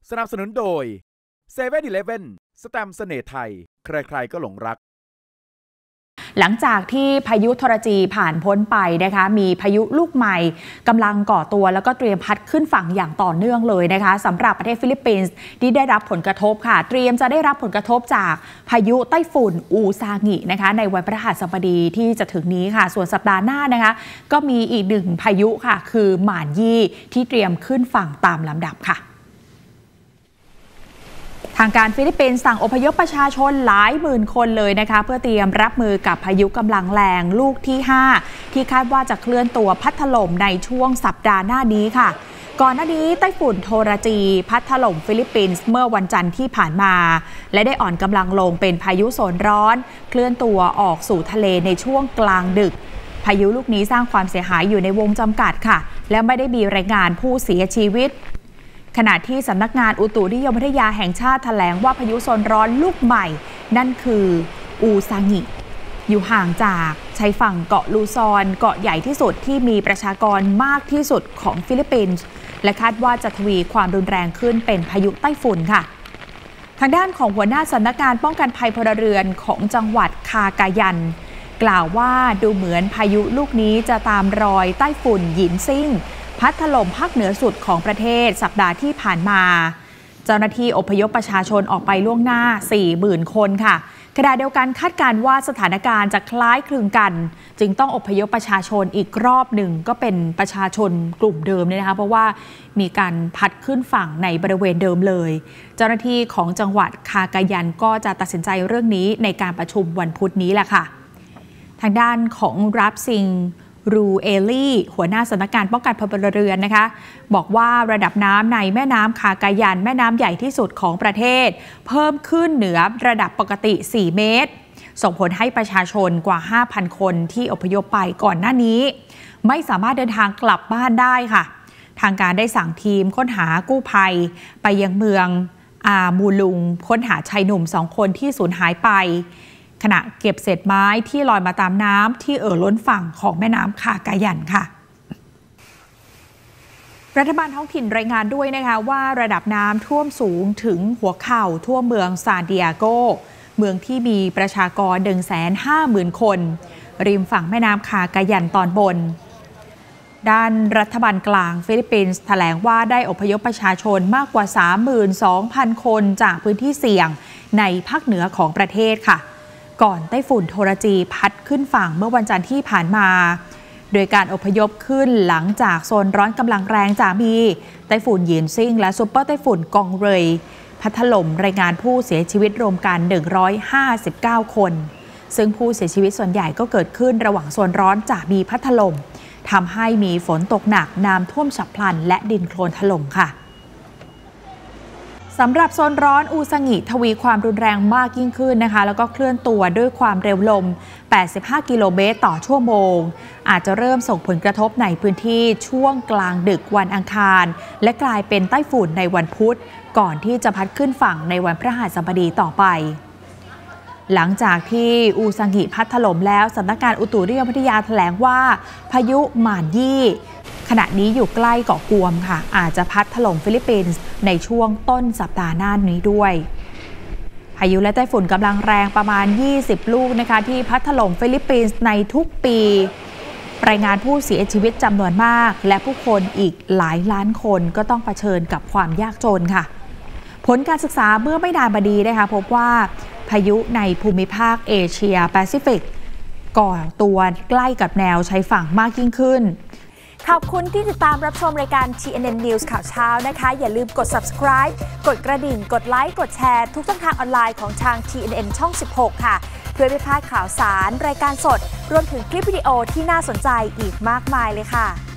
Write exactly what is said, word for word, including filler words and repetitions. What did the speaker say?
สนับสนุนโดย เซเว่น อีเลฟเว่น สแตมป์เสน่ห์ไทยใครๆก็หลงรักหลังจากที่พายุทรจีผ่านพ้นไปนะคะมีพายุลูกใหม่กำลังก่อตัวแล้วก็เตรียมพัดขึ้นฝั่งอย่างต่อเนื่องเลยนะคะสำหรับประเทศฟิลิปปินส์ที่ได้รับผลกระทบค่ะเตรียมจะได้รับผลกระทบจากพายุไต้ฝุ่นอูซางินะคะในวันพฤหัสบดีที่จะถึงนี้ค่ะส่วนสัปดาห์หน้านะคะก็มีอีกหนึ่งพายุค่ะคือหม่านยี่ที่เตรียมขึ้นฝั่งตามลำดับค่ะทางการฟิลิปปินส์สั่งอพยพประชาชนหลายหมื่นคนเลยนะคะเพื่อเตรียมรับมือกับพายุกำลังแรงลูกที่ห้าที่คาดว่าจะเคลื่อนตัวพัดถล่มในช่วงสัปดาห์หน้านี้ค่ะก่อนหน้านี้ไต้ฝุ่นโทราจีพัดถล่มฟิลิปปินส์เมื่อวันจันทร์ที่ผ่านมาและได้อ่อนกำลังลงเป็นพายุโซนร้อนเคลื่อนตัวออกสู่ทะเลในช่วงกลางดึกพายุลูกนี้สร้างความเสียหายอยู่ในวงจำกัดค่ะและไม่ได้มีรายงานผู้เสียชีวิตขณะที่สำนักงานอุตุนิยมวิทยาแห่งชาติแถลงว่าพายุโซนร้อนลูกใหม่นั่นคืออูซางิอยู่ห่างจากชายฝั่งเกาะลูซอนเกาะใหญ่ที่สุดที่มีประชากรมากที่สุดของฟิลิปปินส์และคาดว่าจะทวีความรุนแรงขึ้นเป็นพายุไต้ฝุ่นค่ะทางด้านของหัวหน้าสำนักงานป้องกันภัยพลเรือนของจังหวัดคากายันกล่าวว่าดูเหมือนพายุลูกนี้จะตามรอยไต้ฝุ่นหยินซิ่งพัดถล่มภาคเหนือสุดของประเทศสัปดาห์ที่ผ่านมาเจ้าหน้าที่อพยพประชาชนออกไปล่วงหน้า สี่หมื่น คนค่ะขณะเดียวกันคาดการณ์ว่าสถานการณ์จะคล้ายคลึงกันจึงต้องอพยพประชาชนอีกรอบหนึ่งก็เป็นประชาชนกลุ่มเดิมเนี่ยนะคะเพราะว่ามีการพัดขึ้นฝั่งในบริเวณเดิมเลยเจ้าหน้าที่ของจังหวัดคากายันก็จะตัดสินใจเรื่องนี้ในการประชุมวันพุธนี้แหละค่ะทางด้านของรับซิงรูเอลี่หัวหน้าสำนักงานป้องกันพลเรือนนะคะบอกว่าระดับน้ำในแม่น้ำคากายันแม่น้ำใหญ่ที่สุดของประเทศเพิ่มขึ้นเหนือระดับปกติสี่เมตรส่งผลให้ประชาชนกว่า ห้าพัน คนที่อพยพไปก่อนหน้านี้ไม่สามารถเดินทางกลับบ้านได้ค่ะทางการได้สั่งทีมค้นหากู้ภัยไปยังเมืองอามูลุงค้นหาชายหนุ่มสองคนที่สูญหายไปขณะเก็บเศษไม้ที่ลอยมาตามน้ำที่เอ่อล้นฝั่งของแม่น้ำคากายันค่ะรัฐบาลท้องถิ่นรายงานด้วยนะคะว่าระดับน้ำท่วมสูงถึงหัวเข่าทั่วเมืองซานดิเอโกเมืองที่มีประชากร หนึ่งแสนห้าหมื่น คนริมฝั่งแม่น้ำคากายันตอนบนด้านรัฐบาลกลางฟิลิปปินส์แถลงว่าได้อพยพประชาชนมากกว่า สามหมื่นสองพัน คนจากพื้นที่เสี่ยงในภาคเหนือของประเทศค่ะก่อนไต้ฝุ่นโทราจีพัดขึ้นฝั่งเมื่อวันจันทร์ที่ผ่านมาโดยการอพยพขึ้นหลังจากโซนร้อนกำลังแรงจากมีไต้ฝุ่นหยินซิ่งและซุปเปอร์ไต้ฝุ่นกองเรยพัดถล่มรายงานผู้เสียชีวิตรวมกันหนึ่งร้อยห้าสิบเก้าคนซึ่งผู้เสียชีวิตส่วนใหญ่ก็เกิดขึ้นระหว่างโซนร้อนจากมีพัดถล่มทำให้มีฝนตกหนักน้ำท่วมฉับพลันและดินโคลนถล่มค่ะสำหรับโซนร้อนอูซางิทวีความรุนแรงมากยิ่งขึ้นนะคะแล้วก็เคลื่อนตัวด้วยความเร็วลมแปดสิบห้ากิโลเมตรต่อชั่วโมงอาจจะเริ่มส่งผลกระทบในพื้นที่ช่วงกลางดึกวันอังคารและกลายเป็นไต้ฝุ่นในวันพุธก่อนที่จะพัดขึ้นฝั่งในวันพฤหัสบดีต่อไปหลังจากที่อูซางิพัดถล่มแล้วสำนักงานอุตุนิยมวิทยาแถลงว่าพายุหม่านยี่ขณะนี้อยู่ใกล้เกาะกวมค่ะอาจจะพัดถล่มฟิลิปปินส์ในช่วงต้นสัปดาห์หน้านี้ด้วยพายุและไต้ฝุ่นกำลังแรงประมาณยี่สิบลูกนะคะที่พัดถล่มฟิลิปปินส์ในทุกปีรายงานผู้เสียชีวิตจำนวนมากและผู้คนอีกหลายล้านคนก็ต้องเผชิญกับความยากจนค่ะผลการศึกษาเมื่อไม่นานมานี้นะคะพบว่าพายุในภูมิภาคเอเชียแปซิฟิกก่อตัวใกล้กับแนวชายฝั่งมากยิ่งขึ้นขอบคุณที่ติดตามรับชมรายการ ที เอ็น เอ็น News ข่าวเช้านะคะอย่าลืมกด Subscribe กดกระดิ่งกดไลค์กดแชร์ทุกช่องทางออนไลน์ของทาง ที เอ็น เอ็น ช่อง สิบหก ค่ะเพื่อไม่พลาดข่าวสารรายการสดรวมถึงคลิปวิดีโอที่น่าสนใจอีกมากมายเลยค่ะ